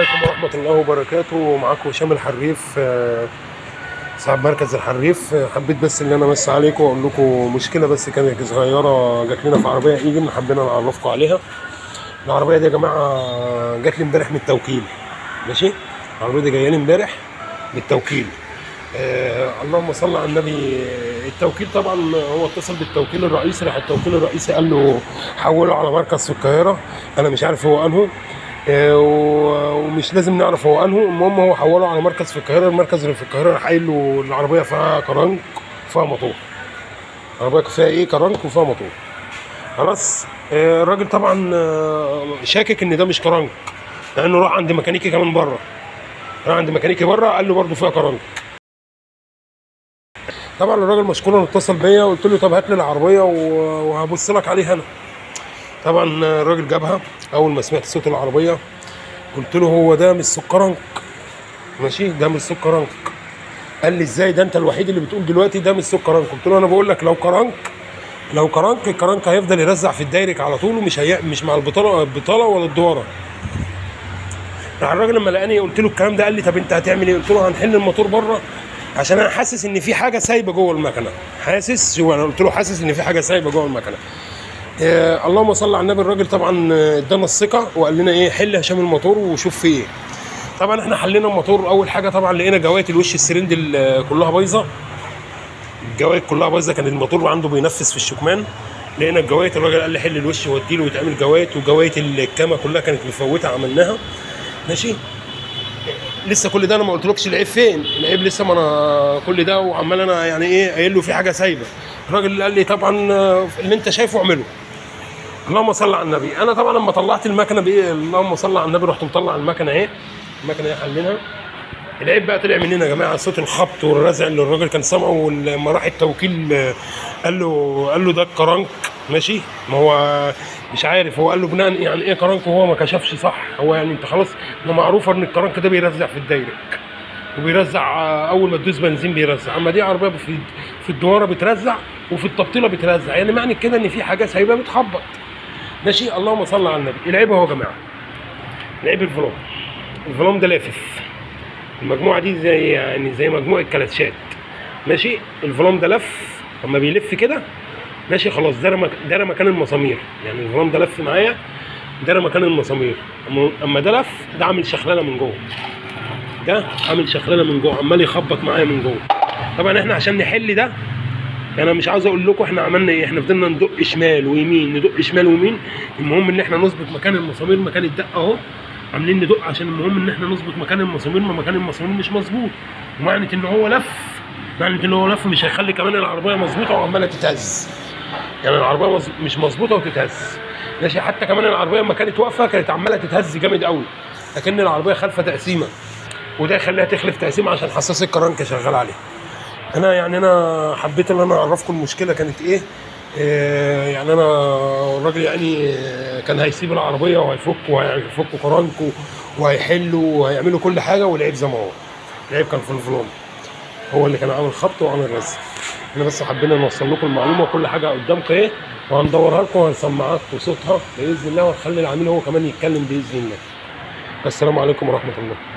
عليكم ورحمة الله وبركاته. معاكم هشام الحريف، صاحب مركز الحريف. حبيت بس ان انا امسي عليكم واقول لكم مشكلة بس كانت صغيرة جات لنا في عربية ايجن، حبينا نعرفكم عليها. العربية دي يا جماعة جات لي امبارح من التوكيل. ماشي، العربية دي جاية لي امبارح من التوكيل. اللهم صل على النبي. التوكيل طبعا هو اتصل بالتوكيل الرئيسي، راح التوكيل الرئيسي قال له حوله على مركز في القاهرة. انا مش عارف هو انهو، ومش لازم نعرف هو انهو. المهم هو حوله على مركز في القاهره. المركز اللي في القاهره راح قايل له العربيه فيها كرنك وفيها موتور. العربيه فيها ايه؟ كرنك وفيها موتور. خلاص. الراجل طبعا شاكك ان ده مش كرنك، لانه راح عند ميكانيكي كمان بره. راح عند ميكانيكي بره قال له برده فيها كرنك. طبعا الراجل مشكورا اتصل بيا، قلت له طب هات لي العربيه وهبص لك عليها انا. طبعا الراجل جابها. اول ما سمعت صوت العربيه قلت له هو ده مش سكرنك. ماشي، ده مش سكرنك. قال لي ازاي ده انت الوحيد اللي بتقول دلوقتي ده مش سكرنك؟ قلت له انا بقول لك لو كرنك، الكرنك هيفضل يرزع في الدايرك على طول، ومش مش مع البطاله ولا الدواره. راح الراجل لما لقاني قلت له الكلام ده قال لي طب انت هتعمل ايه؟ قلت له هنحل الموتور بره، عشان انا حاسس ان في حاجه سايبه جوه المكنه. انا قلت له حاسس ان في حاجه سايبه جوه المكنه. اللهم صل على النبي. الراجل طبعا ادانا الثقه وقال لنا ايه، حل هشام الموتور وشوف فيه ايه. طبعا احنا حلينا الموتور. اول حاجه طبعا لقينا جوايه الوش السرند كلها بايظه. الجوايه كلها بايظه، كان الموتور عنده بينفس في الشكمان. لقينا الجوايه، الراجل قال لي حل الوش واديله ويتعمل جوايه، وجوايه الكامه كلها كانت مفوته عملناها. ماشي، لسه كل ده انا ما قلتلكش العيب فين. العيب لسه، ما انا كل ده وعمال انا يعني ايه قايل له في حاجه سايبه. الراجل قال لي طبعا اللي انت شايفه اعمله. اللهم صل على النبي. انا طبعا لما طلعت المكنه بايه، اللهم صل على النبي، رحت مطلع المكنه اهي. المكنه اهي حلينها. العيب بقى طلع مننا يا جماعه صوت الخبط والرزع اللي الراجل كان سامعه. لما راح التوكيل قال له ده الكرنك. ماشي، ما هو مش عارف، هو قال له بناء يعني ايه كرنك، وهو ما كشفش صح. هو يعني انت خلاص، ما معروفه ان الكرنك ده بيرزع في الدايرك، وبيرزع اول ما تدوس بنزين بيرزع. اما دي عربيه في الدواره بترزع، وفي التبطيله بترزع، يعني معنى كده ان في حاجه سايبه بتخبط. ماشي، اللهم صل على النبي. العيب اهو يا جماعه، العيب الفلوم ده لافف. المجموعه دي زي مجموعه كلاتشات. ماشي، الفلوم ده لف. اما بيلف كده ماشي خلاص، ده مكان المسامير. يعني الفلوم ده لف معايا، ده مكان المسامير. اما ده لف، ده عامل شخلله من جوه. ده عامل شخلله من جوه، عمال يخبط معايا من جوه. طبعا احنا عشان نحل ده، انا مش عاوز اقول لكم احنا عملنا ايه. احنا فضلنا ندق شمال ويمين، ندق شمال ويمين. المهم ان احنا نظبط مكان المسامير، مكان الدقه اهو عاملين ندق، عشان المهم ان احنا نظبط مكان المسامير. ما مكان المسامير مش مظبوط، ومعنى ان هو لف مش هيخلي كمان العربيه مظبوطه وعماله تتهز. يعني العربيه مش مظبوطه وتتهز. ماشي، حتى كمان العربيه لما كانت واقفه كانت عماله تتهز جامد قوي، لكن العربيه خالفه تقسيمه، وده يخليها تخلف تقسيمه عشان حساس الكرنك شغال عليه. انا حبيت ان انا اعرفكم المشكله كانت ايه. يعني انا الراجل يعني كان هيسيب العربيه وهيفكوا كرنك وهيحلوا وهيعملوا كل حاجه، والعيب زي ما هو. العيب كان في الفلون، هو اللي كان عامل خبط وعامل رزق. احنا بس حبينا نوصل لكم المعلومه، وكل حاجه قدامكم ايه، وهندورها لكم وهنسمعكم صوتها باذن الله، ونخلي العميل هو كمان يتكلم باذن الله. السلام عليكم ورحمه الله.